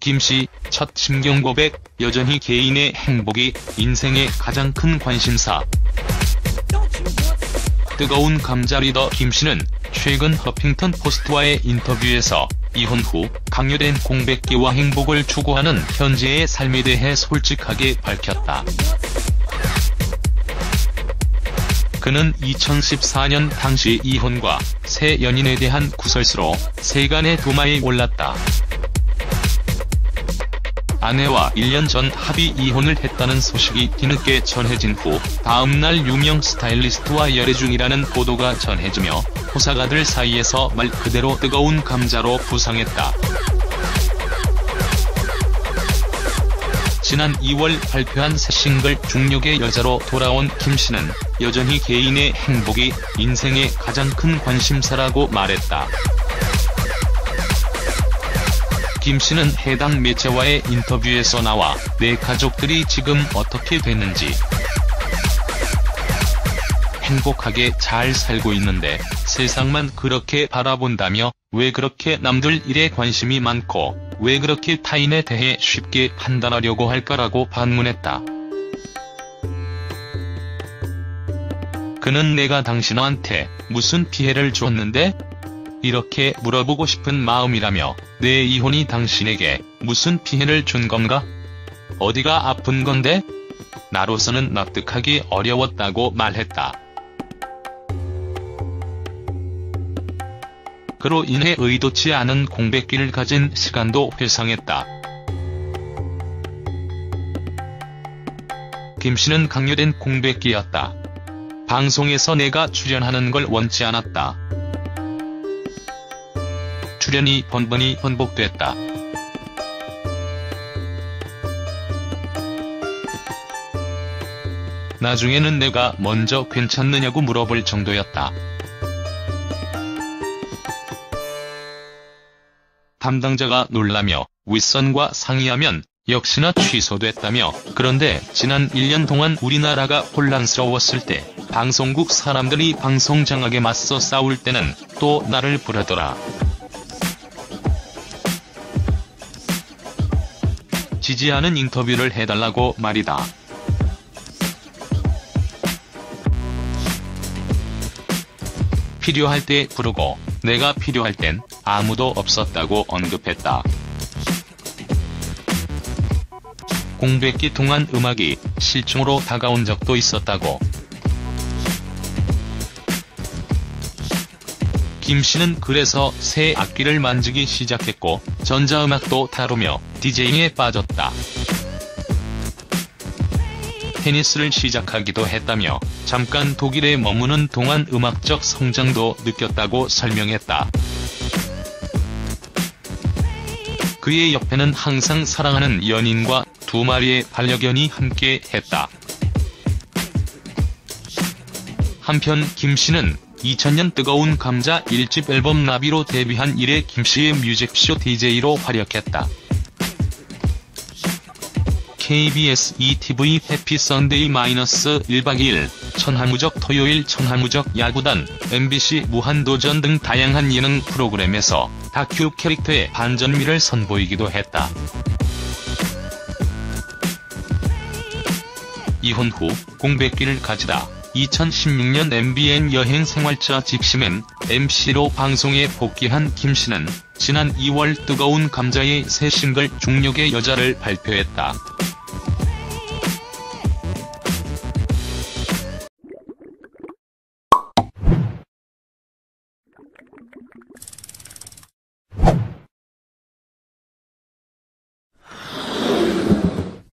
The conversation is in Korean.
김씨 첫 심경 고백, 여전히 개인의 행복이 인생의 가장 큰 관심사. 뜨거운 감자 리더 김씨는 최근 허핑턴 포스트와의 인터뷰에서 이혼 후 강요된 공백기와 행복을 추구하는 현재의 삶에 대해 솔직하게 밝혔다. 그는 2014년 당시 이혼과 새 연인에 대한 구설수로 세간의 도마에 올랐다. 아내와 1년 전 합의 이혼을 했다는 소식이 뒤늦게 전해진 후 다음날 유명 스타일리스트와 열애 중이라는 보도가 전해지며 호사가들 사이에서 말 그대로 뜨거운 감자로 부상했다. 지난 2월 발표한 새 싱글 중력의 여자로 돌아온 김씨는 여전히 개인의 행복이 인생의 가장 큰 관심사라고 말했다. 김씨는 해당 매체와의 인터뷰에서 나와 내 가족들이 지금 어떻게 됐는지, 행복하게 잘 살고 있는데 세상만 그렇게 바라본다며 왜 그렇게 남들 일에 관심이 많고 왜 그렇게 타인에 대해 쉽게 판단하려고 할까라고 반문했다. 그는 내가 당신한테 무슨 피해를 줬는데? 이렇게 물어보고 싶은 마음이라며 내 이혼이 당신에게 무슨 피해를 준 건가? 어디가 아픈 건데? 나로서는 납득하기 어려웠다고 말했다. 그로 인해 의도치 않은 공백기를 가진 시간도 회상했다. 김씨는 강요된 공백기였다. 방송에서 내가 출연하는 걸 원치 않았다. 출연이 번번이 번복됐다. 나중에는 내가 먼저 괜찮느냐고 물어볼 정도였다. 담당자가 놀라며 윗선과 상의하면 역시나 취소됐다며, 그런데 지난 1년 동안 우리나라가 혼란스러웠을 때 방송국 사람들이 방송 장악에 맞서 싸울 때는 또 나를 부르더라. 지지하는 인터뷰를 해달라고 말이다. 필요할 때 부르고 내가 필요할 땐 아무도 없었다고 언급했다. 공백기 동안 음악이 실종으로 다가온 적도 있었다고. 김씨는 그래서 새 악기를 만지기 시작했고 전자음악도 다루며 디제잉에 빠졌다. 테니스를 시작하기도 했다며 잠깐 독일에 머무는 동안 음악적 성장도 느꼈다고 설명했다. 그의 옆에는 항상 사랑하는 연인과 2마리의 반려견이 함께 했다. 한편 김씨는 2000년 뜨거운 감자 1집 앨범 나비로 데뷔한 이래 김씨의 뮤직쇼 DJ로 활약했다. KBS ETV 해피 선데이 -1박 2일, 천하무적 토요일 천하무적 야구단, MBC 무한도전 등 다양한 예능 프로그램에서 다큐 캐릭터의 반전미를 선보이기도 했다. 이혼 후 공백기를 가지다 2016년 MBN 여행생활차 직시맨 MC로 방송에 복귀한 김씨는 지난 2월 뜨거운 감자의 새 싱글 중력의 여자를 발표했다.